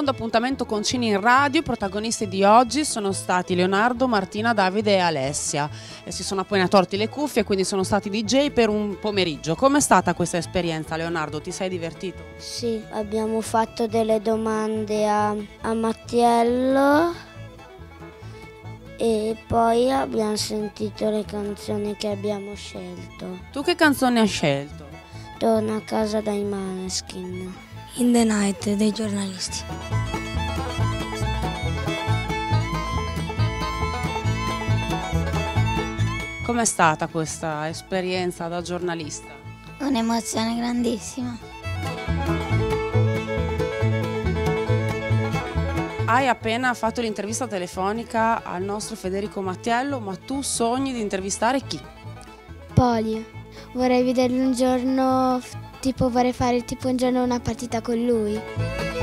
secondo appuntamento con Cine in Radio. I protagonisti di oggi sono stati Leonardo, Martina, Davide e Alessia e si sono appena torti le cuffie, quindi sono stati DJ per un pomeriggio. Com'è stata questa esperienza, Leonardo? Ti sei divertito? Sì, abbiamo fatto delle domande a Mattiello e poi abbiamo sentito le canzoni che abbiamo scelto. Tu che canzone hai scelto? Torna a casa dai Maneskin. In the Night dei Giornalisti. Com'è stata questa esperienza da giornalista? Un'emozione grandissima. Hai appena fatto l'intervista telefonica al nostro Federico Mattiello, ma tu sogni di intervistare chi? Poli. Vorrei vederlo un giorno, tipo vorrei fare tipo un giorno una partita con lui.